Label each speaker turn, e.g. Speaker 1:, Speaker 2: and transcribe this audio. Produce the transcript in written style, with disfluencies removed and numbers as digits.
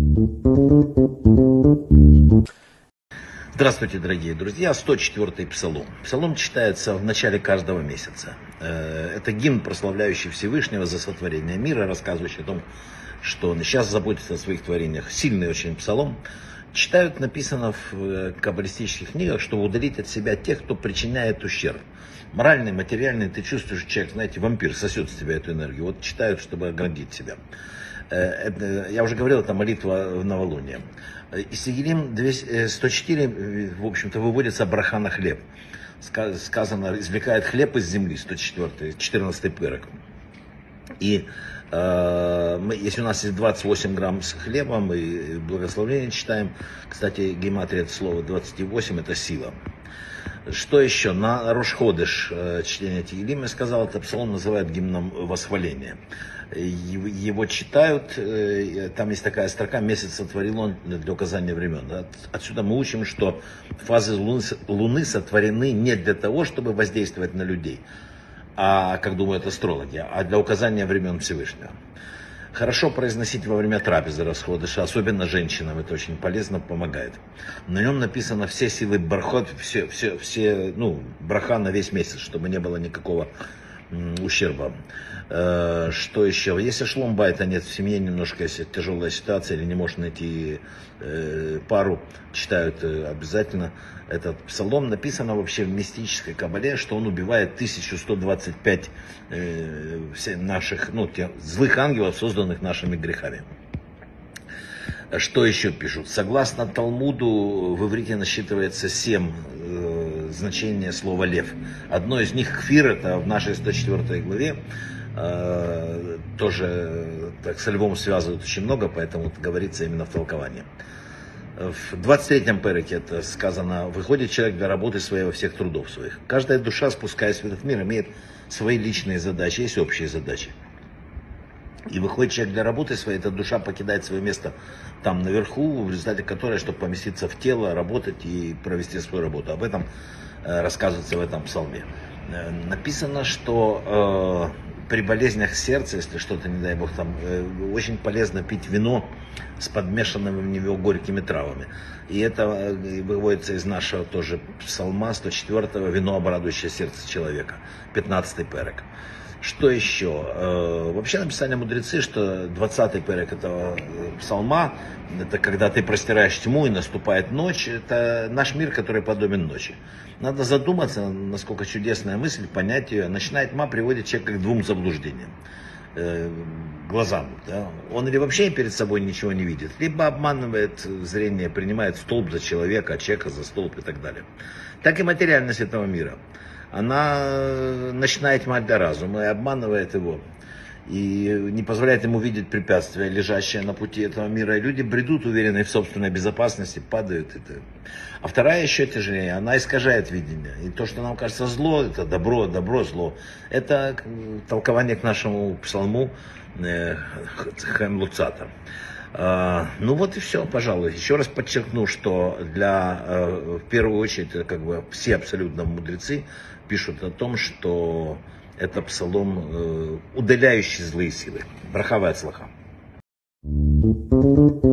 Speaker 1: Здравствуйте, дорогие друзья! 104-й Псалом. Псалом читается в начале каждого месяца. Это гимн, прославляющий Всевышнего за сотворение мира, рассказывающий о том, что он сейчас заботится о своих творениях. Сильный очень псалом. Читают, написано в каббалистических книгах, чтобы удалить от себя тех, кто причиняет ущерб. Моральный, материальный, ты чувствуешь, человек, знаете, вампир сосет с тебя эту энергию. Вот читают, чтобы оградить себя. Я уже говорил, это молитва в новолуние. Из Тегилим 104, в общем-то, выводится браха на хлеб. Сказано, извлекает хлеб из земли, 104, 14 пырок. И если у нас есть 28 грамм с хлебом, мы благословение читаем. Кстати, гематрия это слово 28, это сила. Что еще? На Рош ходеш чтение Тегилим, я сказал, это псалом называют гимном восхваления. Его читают, там есть такая строка: «Месяц сотворил он для указания времен». Отсюда мы учим, что фазы Луны сотворены не для того, чтобы воздействовать на людей, как думают астрологи, а для указания времен Всевышнего. Хорошо произносить во время трапезы расходыша, особенно женщинам, это очень полезно, помогает. На нем написано все силы бархот, все браха на весь месяц, чтобы не было никакого ущерба. Что еще? Если шлом байта нет в семье, немножко, если тяжелая ситуация или не можешь найти пару, читают обязательно этот псалом. Написано вообще в мистической кабале, что он убивает 1125 наших, тех злых ангелов, созданных нашими грехами. Что еще пишут? Согласно Талмуду, в иврите насчитывается 7 значений слова лев. Одно из них кфир, это в нашей 104 главе. Тоже так, со львом связывают очень много, поэтому говорится именно в толковании. В 23-м переке это сказано: выходит человек для работы своей во всех трудов своих. Каждая душа, спускаясь в этот мир, имеет свои личные задачи, есть общие задачи. И выходит человек для работы своей, эта душа покидает свое место там наверху, в результате которой, чтобы поместиться в тело, работать и провести свою работу. Об этом рассказывается в этом псалме. Написано, что при болезнях сердца, если что-то, не дай бог, там, очень полезно пить вино с подмешанными в него горькими травами. И это выводится из нашего тоже псалма 104-го, вино, обрадующее сердце человека, 15-й перек. Что еще? Вообще написали мудрецы, что 20-й перек этого псалма, это когда ты простираешь тьму и наступает ночь, это наш мир, который подобен ночи. Надо задуматься, насколько чудесная мысль, понять ее. Ночная тьма приводит человека к двум заблуждениям. Глазам. Да? Он или вообще перед собой ничего не видит, либо обманывает зрение, принимает столб за человека, а человека за столб и так далее. Так и материальность этого мира. Она ночная тьма для разума и обманывает его. И не позволяет ему видеть препятствия, лежащие на пути этого мира. И люди бредут, уверенные в собственной безопасности, падают. А вторая еще тяжелее, она искажает видение. И то, что нам кажется зло, это добро, добро, зло. Это толкование к нашему псалму Хэм Луцата. Вот и все, пожалуй. Еще раз подчеркну, что в первую очередь, все абсолютно мудрецы пишут о том, что это псалом, удаляющий злые силы. Браха ве ацлаха.